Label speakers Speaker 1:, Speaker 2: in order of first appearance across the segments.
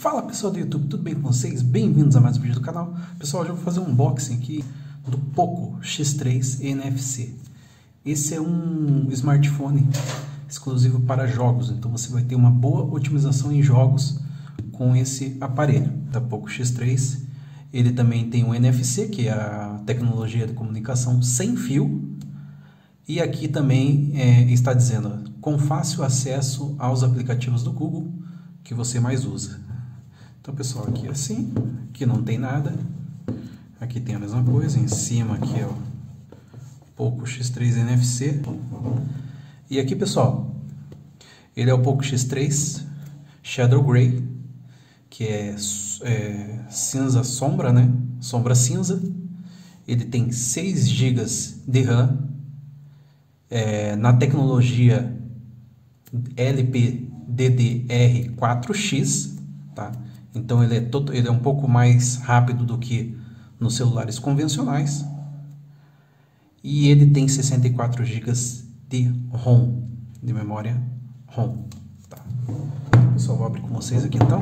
Speaker 1: Fala pessoal do YouTube, tudo bem com vocês? Bem-vindos a mais um vídeo do canal. Pessoal, hoje eu vou fazer um unboxing aqui do Poco X3 NFC. Esse é um smartphone exclusivo para jogos, então você vai ter uma boa otimização em jogos com esse aparelho da Poco X3. Ele também tem o NFC, que é a tecnologia de comunicação sem fio. E aqui também está dizendo, com fácil acesso aos aplicativos do Google que você mais usa. Então pessoal, aqui é assim, aqui não tem nada, aqui tem a mesma coisa, em cima aqui é o Poco X3 NFC. E aqui pessoal, ele é o Poco X3 Shadow Grey, que é cinza sombra, né? Sombra cinza. Ele tem 6 GB de RAM, na tecnologia LPDDR4X, tá? Então ele é um pouco mais rápido do que nos celulares convencionais. E ele tem 64 GB de ROM, de memória ROM, tá? Pessoal, vou abrir com vocês aqui então.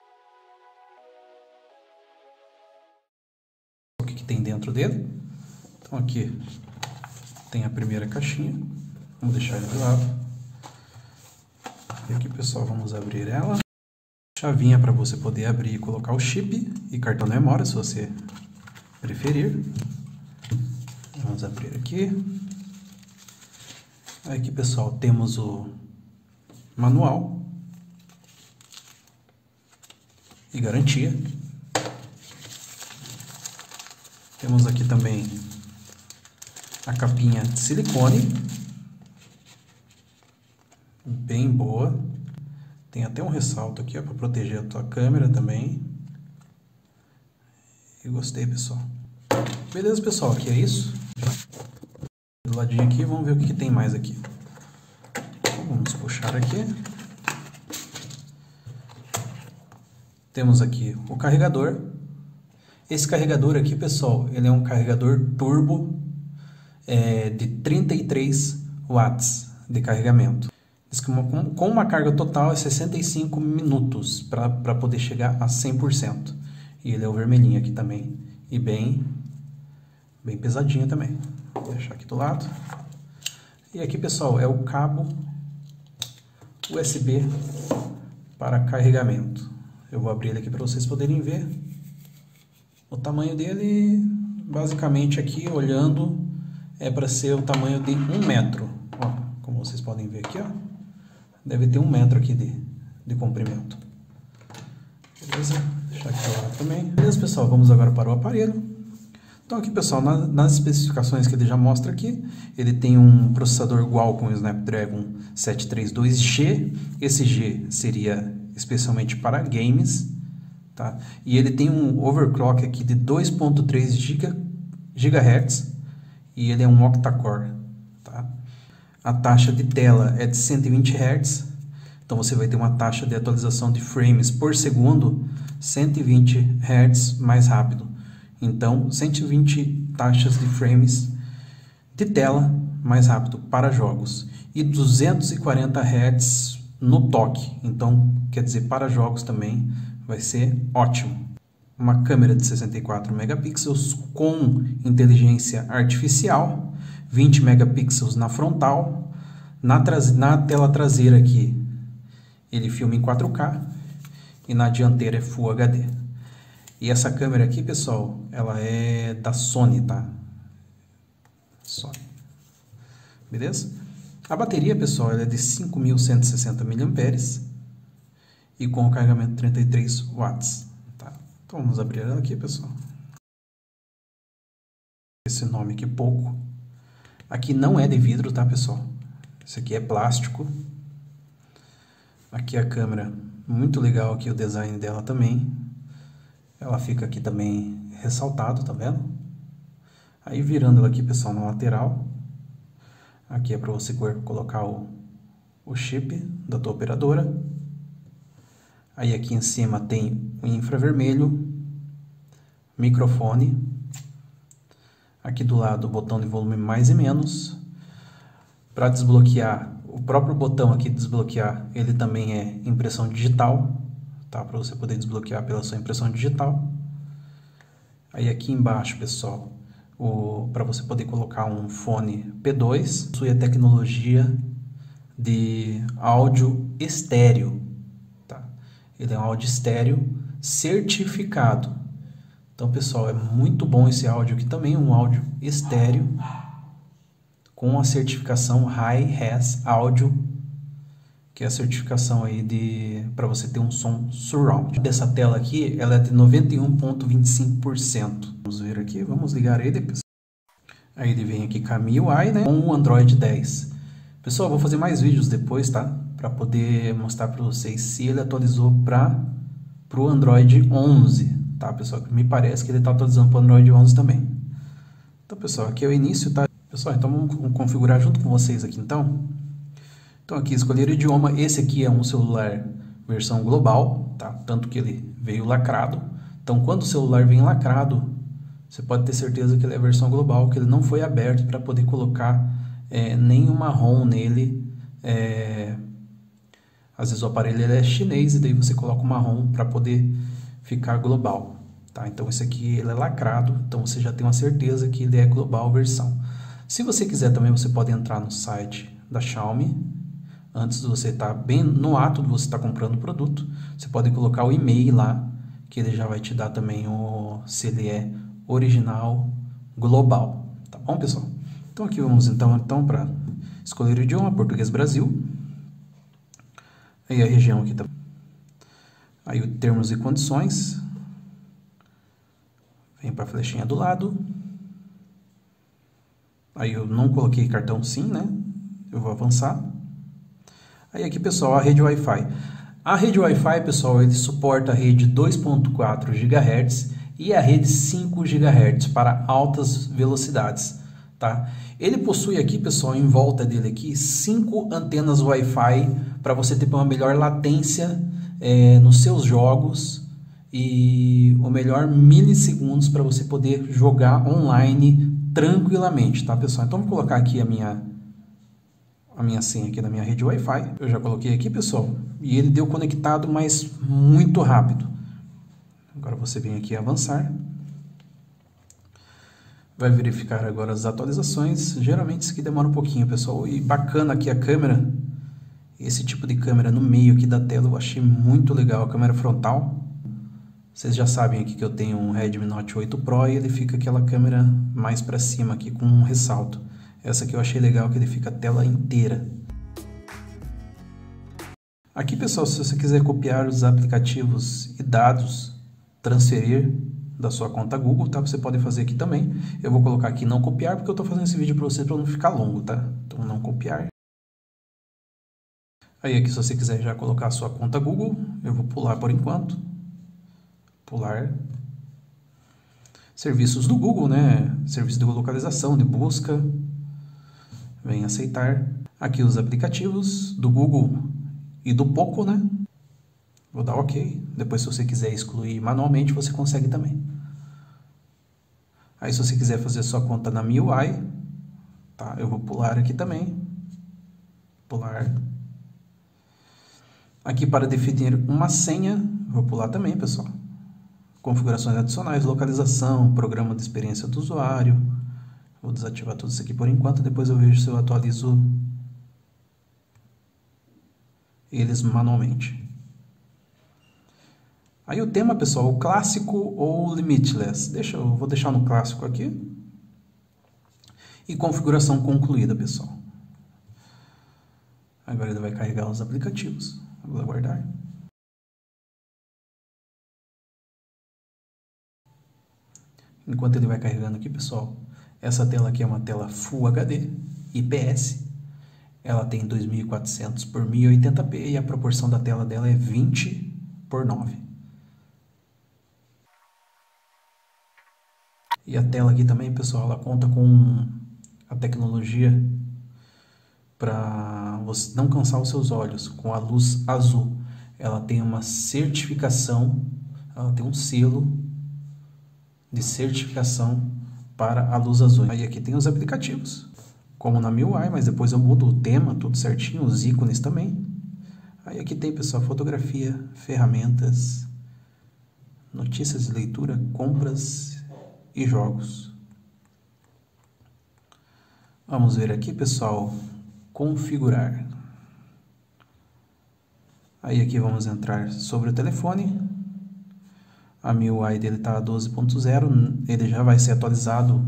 Speaker 1: O que tem dentro dele? Então aqui tem a primeira caixinha. Vamos deixar ele de lado. E aqui, pessoal, vamos abrir ela. Chavinha para você poder abrir e colocar o chip e cartão de memória, se você preferir. Vamos abrir aqui. Aqui, pessoal, temos o manual e garantia. Temos aqui também a capinha de silicone, bem boa. Tem até um ressalto aqui para proteger a tua câmera também. Eu gostei, pessoal. Beleza, pessoal, aqui é isso. Do ladinho aqui, vamos ver o que tem mais aqui. Então, vamos puxar aqui. Temos aqui o carregador. Esse carregador aqui, pessoal, ele é um carregador turbo de 33 watts de carregamento. Com uma carga total é 65 minutos para poder chegar a 100%. E ele é o vermelhinho aqui também. E bem pesadinho também. Vou deixar aqui do lado. E aqui, pessoal, é o cabo USB para carregamento. Eu vou abrir ele aqui para vocês poderem ver. O tamanho dele, basicamente aqui, olhando, é para ser o tamanho de 1 metro. Ó, como vocês podem ver aqui, ó. Deve ter 1 metro aqui de comprimento. Beleza? Deixar aqui do lado também. Beleza, pessoal? Vamos agora para o aparelho. Então aqui, pessoal, nas especificações que ele já mostra aqui, ele tem um processador Qualcomm Snapdragon 732G. Esse G seria especialmente para games, tá? E ele tem um overclock aqui de 2.3 GHz e ele é um octa-core, tá? A taxa de tela é de 120 Hz, então você vai ter uma taxa de atualização de frames por segundo 120 Hz mais rápido. Então, 120 taxas de frames de tela mais rápido para jogos. E 240 Hz no toque. Então, quer dizer, para jogos também vai ser ótimo. Uma câmera de 64 megapixels com inteligência artificial. 20 megapixels na frontal. Na tela traseira aqui, ele filma em 4K. E na dianteira é Full HD. E essa câmera aqui, pessoal, ela é da Sony, tá? Sony. Beleza? A bateria, pessoal, ela é de 5.160 mAh e com o carregamento de 33 watts. Tá? Então vamos abrir ela aqui, pessoal. Esse nome aqui, Poco. Aqui não é de vidro, tá, pessoal? Esse aqui é plástico. Aqui a câmera, muito legal aqui o design dela também. Ela fica aqui também ressaltado, tá vendo? Aí virando ela aqui, pessoal, na lateral. Aqui é para você colocar o chip da tua operadora. Aí aqui em cima tem o infravermelho, microfone. Aqui do lado o botão de volume mais e menos. Para desbloquear, o próprio botão aqui de desbloquear, ele também é impressão digital, tá? Para você poder desbloquear pela sua impressão digital. Aí aqui embaixo, pessoal, para você poder colocar um fone P2, possui a tecnologia de áudio estéreo, tá? Ele é um áudio estéreo certificado. Então, pessoal, é muito bom esse áudio aqui também, um áudio estéreo com a certificação Hi-Res Audio, que é a certificação aí para você ter um som surround. Dessa tela aqui, ela é de 91,25%. Vamos ver aqui, vamos ligar ele, pessoal. Aí ele vem aqui com a MIUI, né, com o Android 10. Pessoal, eu vou fazer mais vídeos depois, tá? Para poder mostrar para vocês se ele atualizou para o Android 11, tá, pessoal? Me parece que ele está atualizando para o Android 11 também. Então, pessoal, aqui é o início, tá? Pessoal, então vamos configurar junto com vocês aqui, então. Então, aqui, escolher o idioma. Esse aqui é um celular versão global, tá? Tanto que ele veio lacrado. Então, quando o celular vem lacrado, você pode ter certeza que ele é versão global, que ele não foi aberto para poder colocar nenhuma ROM nele. Às vezes o aparelho ele é chinês e daí você coloca uma ROM para poder ficar global, tá? Então, esse aqui ele é lacrado, então você já tem uma certeza que ele é global versão. Se você quiser também, você pode entrar no site da Xiaomi. Antes de você estar bem no ato de você estar comprando o produto, você pode colocar o e-mail lá, que ele já vai te dar também se ele é original global, tá bom, pessoal? Então aqui vamos então para escolher o idioma, português Brasil. Aí a região aqui tá. Aí o termos e condições. Vem para a flechinha do lado. Aí eu não coloquei cartão SIM, né? Eu vou avançar. Aí aqui, pessoal, a rede Wi-Fi. A rede Wi-Fi, pessoal, ele suporta a rede 2.4 GHz e a rede 5 GHz para altas velocidades, tá? Ele possui aqui, pessoal, em volta dele aqui, 5 antenas Wi-Fi para você ter uma melhor latência nos seus jogos e o melhor milissegundos para você poder jogar online tranquilamente, tá, pessoal? Então, vou colocar aqui a minha senha aqui na minha rede Wi-Fi. Eu já coloquei aqui, pessoal, e ele deu conectado, mas muito rápido. Agora você vem aqui avançar. Vai verificar agora as atualizações. Geralmente isso aqui demora um pouquinho, pessoal. E bacana aqui a câmera. Esse tipo de câmera no meio aqui da tela eu achei muito legal. A câmera frontal. Vocês já sabem aqui que eu tenho um Redmi Note 8 Pro e ele fica aquela câmera mais para cima aqui com um ressalto. Essa aqui eu achei legal, que ele fica a tela inteira. Aqui, pessoal, se você quiser copiar os aplicativos e dados, transferir da sua conta Google, tá? Você pode fazer aqui também. Eu vou colocar aqui não copiar, porque eu estou fazendo esse vídeo para você para não ficar longo, tá? Então, não copiar. Aí aqui, se você quiser já colocar a sua conta Google, eu vou pular por enquanto. Pular. Serviços do Google, né? Serviço de localização, de busca. Vem aceitar. Aqui os aplicativos do Google e do Poco, né? Vou dar OK. Depois, se você quiser excluir manualmente, você consegue também. Aí, se você quiser fazer sua conta na MIUI, tá? Eu vou pular aqui também. Pular. Aqui para definir uma senha, vou pular também, pessoal. Configurações adicionais, localização, programa de experiência do usuário. Vou desativar tudo isso aqui por enquanto, depois eu vejo se eu atualizo eles manualmente. Aí o tema, pessoal, o clássico ou o limitless. Eu vou deixar no clássico aqui. E configuração concluída, pessoal. Agora ele vai carregar os aplicativos. Vou aguardar. Enquanto ele vai carregando aqui, pessoal, essa tela aqui é uma tela Full HD IPS. Ela tem 2400 por 1080p e a proporção da tela dela é 20:9. E a tela aqui também, pessoal, ela conta com a tecnologia para você não cansar os seus olhos, com a luz azul. Ela tem uma certificação, ela tem um selo de certificação para a luz azul. Aí aqui tem os aplicativos, como na MIUI, mas depois eu mudo o tema, tudo certinho, os ícones também. Aí aqui tem, pessoal, fotografia, ferramentas, notícias de leitura, compras e jogos. Vamos ver aqui, pessoal, configurar. Aí aqui vamos entrar sobre o telefone. A MIUI dele está 12.0, ele já vai ser atualizado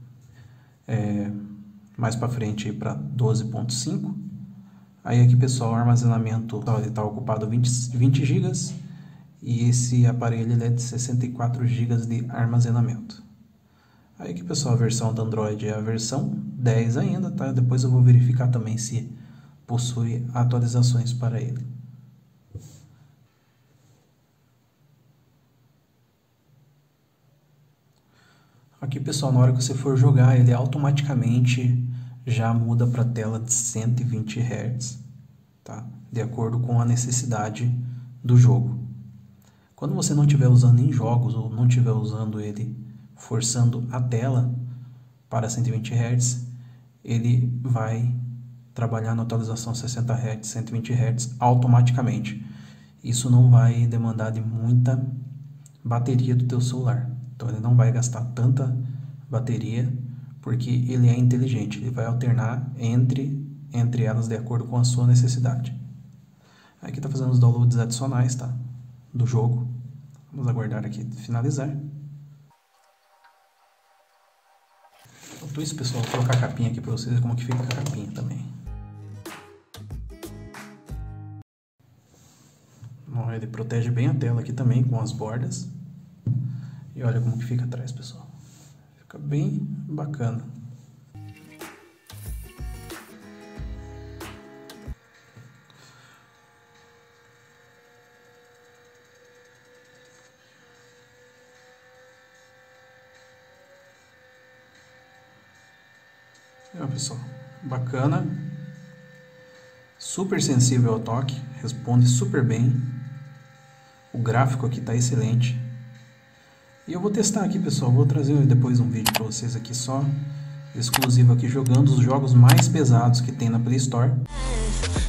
Speaker 1: mais para frente para 12.5. Aí aqui, pessoal, o armazenamento está ocupado 20 GB e esse aparelho ele é de 64 GB de armazenamento. Aí aqui, pessoal, a versão do Android é a versão 10 ainda, tá? Depois eu vou verificar também se possui atualizações para ele. Aqui, pessoal, na hora que você for jogar, ele automaticamente já muda para a tela de 120 Hz, tá? De acordo com a necessidade do jogo. Quando você não estiver usando em jogos ou não estiver usando ele forçando a tela para 120 Hz, ele vai trabalhar na atualização 60 Hz, 120 Hz automaticamente. Isso não vai demandar de muita bateria do teu celular. Então ele não vai gastar tanta bateria, porque ele é inteligente, ele vai alternar entre elas de acordo com a sua necessidade. Aqui está fazendo os downloads adicionais, tá? Do jogo. Vamos aguardar aqui finalizar. Enquanto isso, pessoal, vou colocar a capinha aqui para vocês verem como que fica a capinha também. Bom, ele protege bem a tela aqui também com as bordas. E olha como que fica atrás, pessoal. Fica bem bacana. Olha, pessoal, bacana. Super sensível ao toque, responde super bem. O gráfico aqui está excelente. E eu vou testar aqui, pessoal, vou trazer depois um vídeo para vocês aqui só exclusivo aqui jogando os jogos mais pesados que tem na Play Store.